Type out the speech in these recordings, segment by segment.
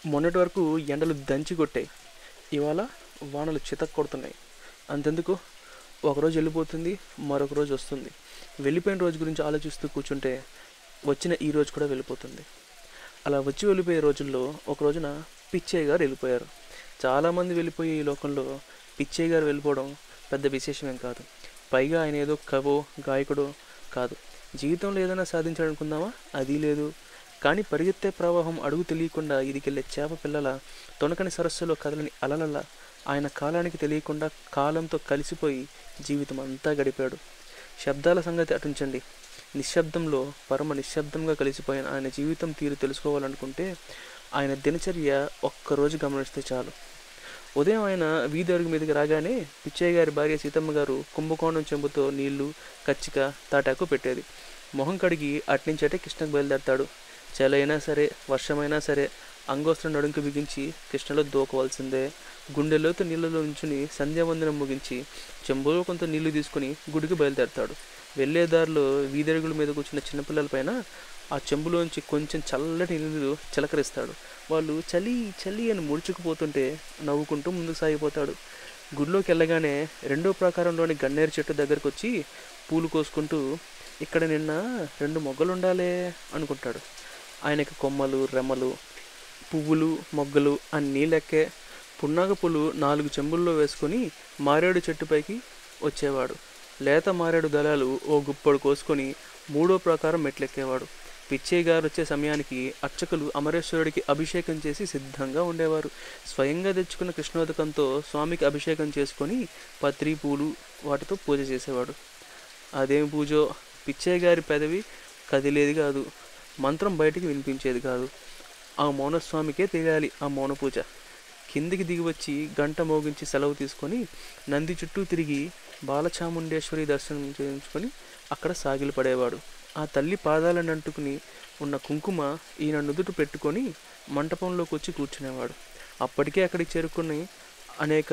మొన్నటి వరకు ఎండలు దంచి కొట్టాయి, ఇవాళ వానలు చితక్ కొడుతున్నాయి. అంతెందుకు, ఒకరోజు వెళ్ళిపోతుంది, మరొక రోజు వస్తుంది. వెళ్ళిపోయిన రోజు గురించి ఆలోచిస్తూ కూర్చుంటే వచ్చిన ఈ రోజు కూడా వెళ్ళిపోతుంది. అలా వచ్చి వెళ్ళిపోయే రోజుల్లో ఒక రోజున పిచ్చయ్య గారు వెళ్ళిపోయారు. చాలామంది వెళ్ళిపోయి ఈ లోకంలో పిచ్చయ్య గారు వెళ్ళిపోవడం పెద్ద విశేషమేం కాదు. పైగా ఆయన ఏదో కవో గాయకుడో కాదు. జీవితంలో ఏదైనా సాధించాలనుకుందామా, అది లేదు. కానీ పరిగెత్తే ప్రవాహం అడుగు తెలియకుండా ఇదికెళ్ళే చేప పిల్లల తొనకని సరస్సులో కదలని అలలలా ఆయన కాలానికి తెలియకుండా కాలంతో కలిసిపోయి జీవితం అంతా గడిపాడు. శబ్దాల సంగతి అటుంచండి, నిశ్శబ్దంలో పరమ నిశ్శబ్దంగా కలిసిపోయిన ఆయన జీవితం తీరు తెలుసుకోవాలనుకుంటే ఆయన దినచర్య ఒక్కరోజు గమనిస్తే చాలు. ఉదయం ఆయన వీధి అరుగు మీదకి రాగానే పిచ్చయ్య గారి భార్య సీతమ్మ గారు కుంభకోణం చెంబుతో నీళ్లు, కచ్చిక, తాటాకు పెట్టేది. మొహం కడిగి అట్నుంచటే కృష్ణకు బయలుదేరతాడు. చలైనా సరే, వర్షమైనా సరే అంగోస్త్రం నడుంకు బిగించి కృష్ణలో దూకవలసిందే. గుండెలోతు నీళ్ళలో ఉంచుని సంధ్యావందనం ముగించి చెంబులో కొంత నీళ్లు తీసుకుని గుడికి బయలుదేరతాడు. వెళ్ళేదారిలో వీధరుగుల మీద కూర్చున్న చిన్నపిల్లలపైన ఆ చెంబులోంచి కొంచెం చల్లటి నీళ్ళు చిలకరిస్తాడు. వాళ్ళు చలి చలి అని ముడుచుకుపోతుంటే నవ్వుకుంటూ ముందుకు సాగిపోతాడు. గుడిలోకి వెళ్ళగానే రెండో ప్రాకారంలోని గన్నేరు చెట్టు దగ్గరకు వచ్చి పూలు కోసుకుంటూ, ఇక్కడ నిన్న 2 మొగ్గలు ఉండాలే అనుకుంటాడు. ఆయనకి కొమ్మలు, రెమ్మలు, పువ్వులు, మొగ్గలు అన్నీ లెక్కే. పున్నాగ పూలు 4 చెంబుల్లో వేసుకొని మారేడు చెట్టుపైకి వచ్చేవాడు. లేత మారేడు దళాలు ఓ గుప్పడు కోసుకొని 3వ ప్రాకారం మెట్లెక్కేవాడు. పిచ్చయ్య గారు వచ్చే సమయానికి అర్చకులు అమరేశ్వరుడికి అభిషేకం చేసి సిద్ధంగా ఉండేవారు. స్వయంగా తెచ్చుకున్న కృష్ణోదకంతో స్వామికి అభిషేకం చేసుకొని పత్రి, పూలు వాటితో పూజ చేసేవాడు. అదేం పూజో, పిచ్చయ్య గారి పెదవి కదిలేది కాదు, మంత్రం బయటికి వినిపించేది కాదు. ఆ మౌనస్వామికే తెలియాలి ఆ మౌన పూజ. కిందికి దిగి వచ్చి గంట మోగించి సెలవు తీసుకొని నంది చుట్టూ తిరిగి బాలచాముండేశ్వరి దర్శనం చేయించుకొని అక్కడ సాగిలి పడేవాడు. ఆ తల్లి పాదాలను అంటుకుని ఉన్న కుంకుమ ఈయన నుదుట పెట్టుకొని మంటపంలోకి వచ్చి కూర్చునేవాడు. అప్పటికే అక్కడికి చేరుకుని అనేక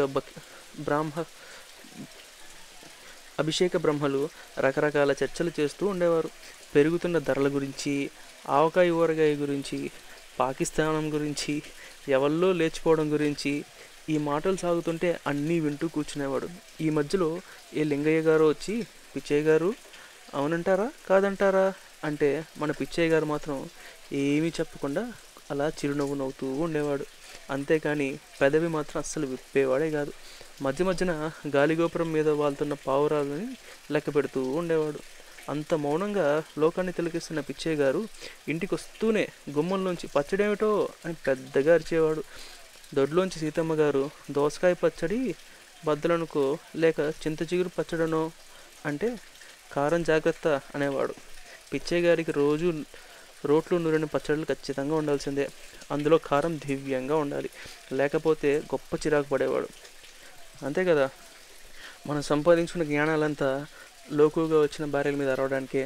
అభిషేక బ్రహ్మలు రకరకాల చర్చలు చేస్తూ ఉండేవారు. పెరుగుతున్న ధరల గురించి, ఆవకాయ ఊరగాయ గురించి, పాకిస్తానం గురించి, ఎవల్లో లేచిపోవడం గురించి ఈ మాటలు సాగుతుంటే అన్నీ వింటూ కూర్చునేవాడు. ఈ మధ్యలో ఏ లింగయ్య గారు వచ్చి, పిచ్చయ్య గారు అవునంటారా కాదంటారా అంటే మన పిచ్చయ్య గారు మాత్రం ఏమీ చెప్పకుండా అలా చిరునవ్వు నవ్వుతూ ఉండేవాడు. అంతేకాని పెదవి మాత్రం అస్సలు విప్పేవాడే కాదు. మధ్య మధ్యన గాలిగోపురం మీద వాళ్తున్న పావురాలని లెక్క పెడుతూ ఉండేవాడు. అంత మౌనంగా లోకాన్ని తిలకిస్తున్న పిచ్చయ్య గారు ఇంటికి వస్తూనే గుమ్మంలోంచి పచ్చడేమిటో అని పెద్దగా అరిచేవాడు. దొడ్లోంచి సీతమ్మ గారు దోసకాయ పచ్చడి బద్దలనుకో లేక చింత చిగురు పచ్చడనో అంటే కారం జాగ్రత్త అనేవాడు. పిచ్చయ్య గారికి రోజు రోట్లు నూరిన పచ్చళ్ళు ఖచ్చితంగా ఉండాల్సిందే. అందులో కారం దివ్యంగా ఉండాలి, లేకపోతే గొప్ప చిరాకు పడేవాడు. అంతే కదా, మనం సంపాదించుకున్న జ్ఞానాలంతా లోకుగా వచ్చిన భార్యల మీద అరవడానికే.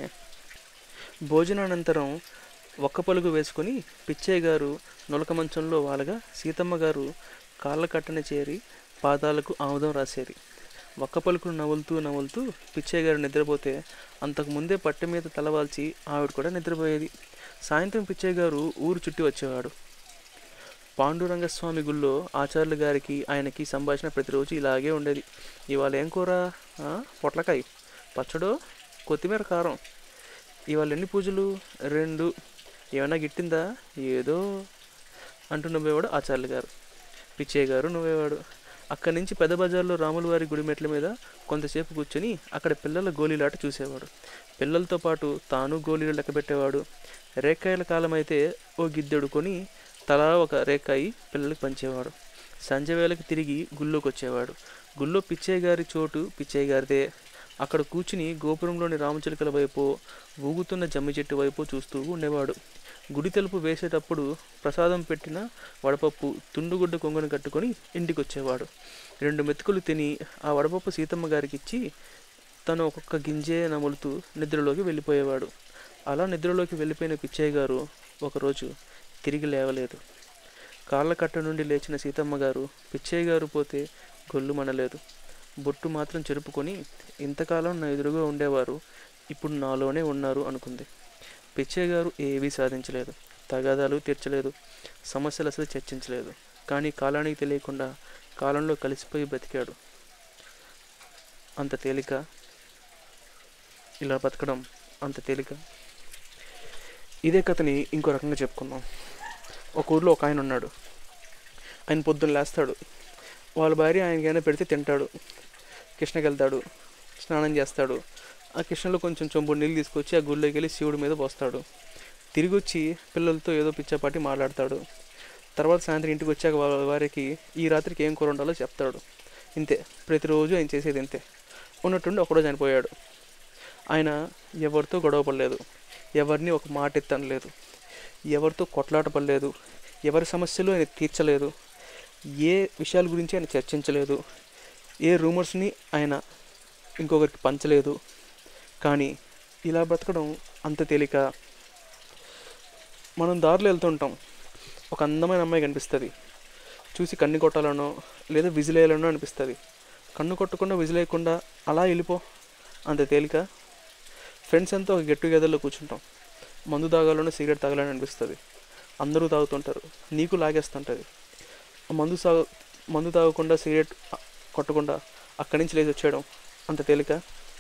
భోజనానంతరం ఒక్క పలుగు వేసుకొని పిచ్చయ్య గారు నులక మంచంలో వాలగా సీతమ్మ గారు కాళ్ళ కట్టన చేరి పాదాలకు ఆముదం రాసేది. ఒక్క పలుకును నవ్వులుతూ నవ్వులుతూ పిచ్చయ్య గారు నిద్రపోతే అంతకుముందే పట్టె మీద తలవాల్చి ఆవిడ కూడా నిద్రపోయేది. సాయంత్రం పిచ్చయ్య గారు ఊరు చుట్టి వచ్చేవాడు. పాండురంగస్వామి గుళ్ళో ఆచార్యుల గారికి ఆయనకి సంభాషణ ప్రతిరోజు ఇలాగే ఉండేది. ఇవాళ ఏం కూర? పొట్లకాయ పచ్చడో, కొత్తిమీర కారం. ఇవాళ ఎన్ని పూజలు? 2. ఏమైనా గిట్టిందా? ఏదో అంటూ నవ్వేవాడు ఆచార్యుల గారు. పిచ్చయ్య గారు నవ్వేవాడు. అక్కడి నుంచి పెద్ద బజార్లో రాములవారి గుడి మెట్ల మీద కొంతసేపు కూర్చొని అక్కడ పిల్లల గోళీలాట చూసేవాడు. పిల్లలతో పాటు తాను గోళీలు లెక్క పెట్టేవాడు. రేక్కాయల కాలం అయితే ఓ గిద్దెడు కొని తలా ఒక రేక్కాయి పిల్లలకు పంచేవాడు. సంజ వేళకి తిరిగి గుళ్ళోకి వచ్చేవాడు. గుళ్ళో పిచ్చయ్య గారి చోటు పిచ్చయ్య గారిదే. అక్కడ కూర్చుని గోపురంలోని రామచిలుకల వైపు, ఊగుతున్న జమ్మి చెట్టు వైపు చూస్తూ ఉండేవాడు. గుడి తలుపు వేసేటప్పుడు ప్రసాదం పెట్టిన వడపప్పు తుండుగుడ్డ కొంగును కట్టుకొని ఇంటికి వచ్చేవాడు. 2 మెతుకులు తిని ఆ వడపప్పు సీతమ్మ గారికి ఇచ్చి తను ఒక్కొక్క గింజే నములుతూ నిద్రలోకి వెళ్ళిపోయేవాడు. అలా నిద్రలోకి వెళ్ళిపోయిన పిచ్చయ్య గారు ఒకరోజు తిరిగి లేవలేదు. కాళ్ళ కట్ట నుండి లేచిన సీతమ్మ గారు పిచ్చయ్య గారు పోతే గొల్లు మనలేదు. బొట్టు మాత్రం చెరుపుకొని ఇంతకాలం నా ఎదురుగా ఉండేవారు ఇప్పుడు నాలోనే ఉన్నారు అనుకుంది. పిచ్చయ్య గారు ఏవీ సాధించలేదు. తగాదాలు తీర్చలేదు, సమస్యలు అసలు చర్చించలేదు. కానీ కాలానికి తెలియకుండా కాలంలో కలిసిపోయి బ్రతికాడు. అంత తేలిక ఇలా బతకడం, అంత తేలిక. ఇదే కథని ఇంకో రకంగా చెప్పుకుందాం. ఒక ఊర్లో ఒక ఆయన ఉన్నాడు. ఆయన పొద్దున్న లేస్తాడు, వాళ్ళ భార్య ఆయనకైనా పెడితే తింటాడు, కృష్ణకి వెళ్తాడు, స్నానం చేస్తాడు. ఆ కృష్ణలో కొంచెం చెంబుడు నీళ్ళు తీసుకొచ్చి ఆ గుళ్ళోకి వెళ్ళి శివుడి మీద పోస్తాడు. తిరిగి వచ్చి పిల్లలతో ఏదో పిచ్చాపాటి మాట్లాడతాడు. తర్వాత సాయంత్రం ఇంటికి వచ్చాక వారికి ఈ రాత్రికి ఏం కూర ఉండాలో చెప్తాడు. ఇంతే, ప్రతిరోజు ఆయన చేసేది ఇంతే. ఉన్నట్టుండి ఒకరోజు ఆయన పోయాడు. ఆయన ఎవరితో గొడవ పడలేదు, ఎవరిని ఒక మాట ఎత్తనలేదు, ఎవరితో కొట్లాట పడలేదు, ఎవరి సమస్యలు ఆయన తీర్చలేదు, ఏ విషయాల గురించి ఆయన చర్చించలేదు, ఏ రూమర్స్ని ఆయన ఇంకొకరికి పంచలేదు. కానీ ఇలా బ్రతకడం అంత తేలిక. మనం దారిలో వెళ్తుంటాం, ఒక అందమైన అమ్మాయి కనిపిస్తుంది, చూసి కన్ను కొట్టాలనో లేదా విజిలేయాలనో అనిపిస్తుంది. కన్ను కొట్టకుండా విజిలేయకుండా అలా వెళ్ళిపో, అంత తేలిక. ఫ్రెండ్స్ అంతా ఒక గెట్ టుగెదర్లో కూర్చుంటాం, మందు తాగాలనో సిగరెట్ తాగాలని అనిపిస్తుంది, అందరూ తాగుతుంటారు, నీకు లాగేస్తుంటుంది. మందు తాగకుండా సిగరెట్ కొట్టకుండా అక్కడి నుంచి లేచి వచ్చేయడం అంత తేలిక.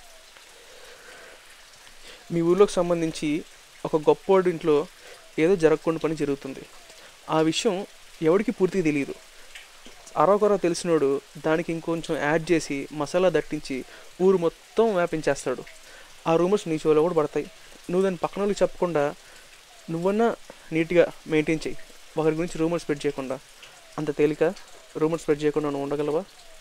మీ ఊళ్ళోకి సంబంధించి ఒక గొప్పోడి ఇంట్లో ఏదో జరగకుండా పని జరుగుతుంది. ఆ విషయం ఎవరికి పూర్తిగా తెలియదు. అరొకర తెలిసినోడు దానికి ఇంకొంచెం యాడ్ చేసి మసాలా దట్టించి ఊరు మొత్తం వ్యాపించేస్తాడు. ఆ రూమర్స్ నీ చెవిలో కూడా పడతాయి. నువ్వు దాన్ని పక్కన వాళ్ళకి చెప్పకుండా నువ్వన్నా నీట్గా మెయింటైన్ చేయి, ఒకరి గురించి రూమర్స్ స్ప్రెడ్ చేయకుండా. అంత తేలిక. రూమర్స్ స్ప్రెడ్ చేయకుండా నువ్వు ఉండగలవా?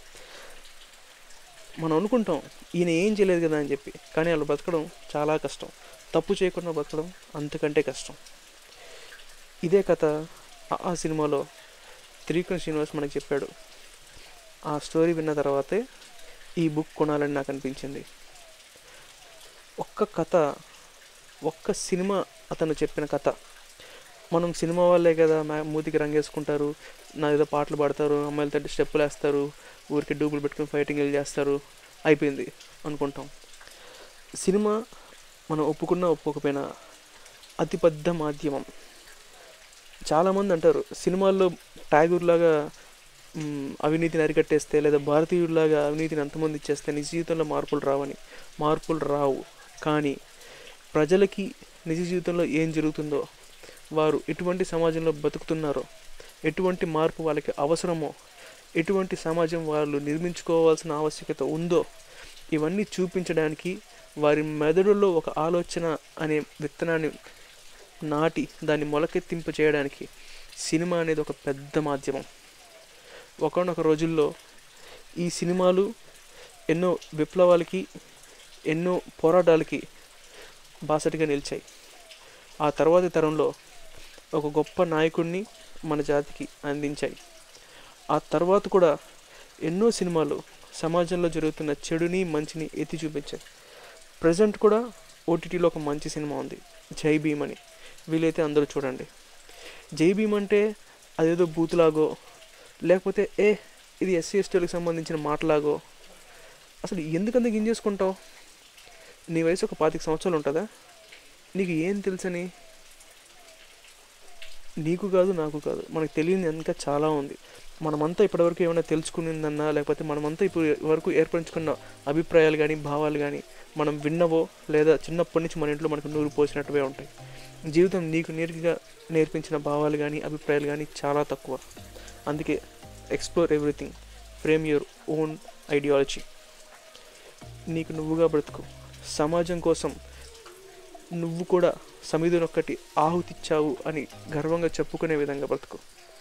మనం అనుకుంటాం ఈయన ఏం చేయలేదు కదా అని చెప్పి, కానీ వాళ్ళు బతకడం చాలా కష్టం. తప్పు చేయకుండా బతకడం అంతకంటే కష్టం. ఇదే కథ ఆ సినిమాలో త్రివిక్రమ్ శ్రీనివాస్ మనకు చెప్పాడు. ఆ స్టోరీ విన్న తర్వాతే ఈ బుక్ కొనాలని నాకు అనిపించింది. ఒక్క కథ, ఒక్క సినిమా అతను చెప్పిన కథ. మనం సినిమా వాళ్ళే కదా మూతికి రంగేసుకుంటారు, నా ఏదో పాటలు పాడతారు, అమ్మాయిలతో స్టెప్పులు వేస్తారు, ఊరికి డూబులు పెట్టుకుని ఫైటింగ్ వెళ్ళి చేస్తారు, అయిపోయింది అనుకుంటాం. సినిమా మనం ఒప్పుకున్నా ఒప్పుకోకపోయినా అతి పెద్ద మాధ్యమం. చాలామంది అంటారు సినిమాల్లో ట్యాగూర్లాగా అవినీతిని అరికట్టేస్తే లేదా భారతీయుడిలాగా అవినీతిని అంతమంది ఇచ్చేస్తే నిజ జీవితంలో మార్పులు రావని. మార్పులు రావు. కానీ ప్రజలకి నిజ జీవితంలో ఏం జరుగుతుందో, వారు ఎటువంటి సమాజంలో బతుకుతున్నారో, ఎటువంటి మార్పు వాళ్ళకి అవసరమో, ఎటువంటి సమాజం వాళ్ళు నిర్మించుకోవాల్సిన ఆవశ్యకత ఉందో, ఇవన్నీ చూపించడానికి వారి మెదడులో ఒక ఆలోచన అనే విత్తనాన్ని నాటి దాన్ని మొలకెత్తింప చేయడానికి సినిమా అనేది ఒక పెద్ద మాధ్యమం. ఒకనొక రోజుల్లో ఈ సినిమాలు ఎన్నో విప్లవాలకి, ఎన్నో పోరాటాలకి బాసటిగా నిలిచాయి. ఆ తర్వాతి తరంలో ఒక గొప్ప నాయకుడిని మన జాతికి అందించాయి. ఆ తర్వాత కూడా ఎన్నో సినిమాలు సమాజంలో జరుగుతున్న చెడుని మంచిని ఎత్తి చూపించాయి. ప్రజెంట్ కూడా ఓటీటీలో ఒక మంచి సినిమా ఉంది, జై భీమ్ అని. వీలైతే అందరూ చూడండి. జై భీమ్ అంటే అదేదో బూతులాగో లేకపోతే ఇది ఎస్సీ ఎస్టీలకు సంబంధించిన మాటలాగో, అసలు ఎందుకంత గింజేసుకుంటావు? నీ వయసు ఒక 25 సంవత్సరాలు ఉంటుందా? నీకు ఏం తెలుసని? నీకు కాదు, నాకు కాదు, మనకు తెలియని ఇంకా చాలా ఉంది. మనమంతా ఇప్పటివరకు ఏమైనా తెలుసుకునిందన్నా, లేకపోతే మనమంతా ఇప్పుడు వరకు ఏర్పరచుకున్న అభిప్రాయాలు కానీ భావాలు కానీ మనం విన్నవో లేదా చిన్నప్పటి నుంచి మన ఇంట్లో మనకు నూరు పోసినట్టువే ఉంటాయి. జీవితం నీకు నేర్పించిన భావాలు కానీ అభిప్రాయాలు కానీ చాలా తక్కువ. అందుకే explore everything, frame your own ideology. నీకు నువ్వుగా బ్రతుకు. సమాజం కోసం నువ్వు కూడా సమిధునొక్కటి ఆహుతిచ్చావు అని గర్వంగా చెప్పుకునే విధంగా బ్రతుకు.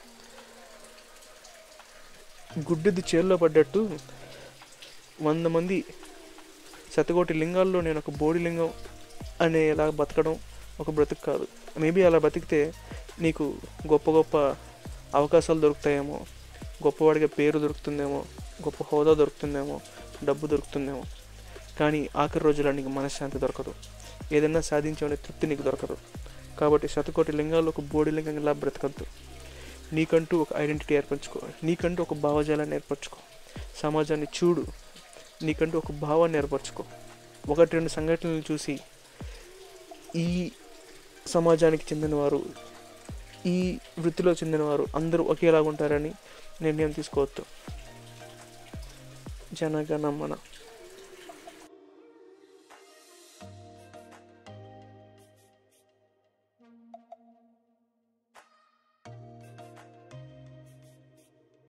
గుడ్డిది చేరులో పడ్డట్టు 100 మంది శతకోటి లింగాల్లో నేను ఒక బోడి లింగం అనేలా బతకడం ఒక బ్రతుకు కాదు. మేబీ అలా బతికితే నీకు గొప్ప గొప్ప అవకాశాలు దొరుకుతాయేమో, గొప్పవాడిగా పేరు దొరుకుతుందేమో, గొప్ప హోదా దొరుకుతుందేమో, డబ్బు దొరుకుతుందేమో. కానీ ఆఖరి రోజుల్లో నీకు మనశ్శాంతి దొరకదు, ఏదైనా సాధించే తృప్తి నీకు దొరకదు. కాబట్టి శతకోటి లింగాల్లో ఒక బోడి లింగంలా బ్రతకద్దు. నీకంటూ ఒక ఐడెంటిటీ ఏర్పరచుకో, నీకంటూ ఒక భావజాలాన్ని ఏర్పరచుకో, సమాజాన్ని చూడు, నీకంటూ ఒక భావాన్ని ఏర్పరచుకో. 1-2 సంఘటనలు చూసి ఈ సమాజానికి చెందినవారు ఈ వృత్తిలో చెందినవారు అందరూ ఒకేలాగా ఉంటారని నిర్ణయం తీసుకోవద్దు. జనగణమన.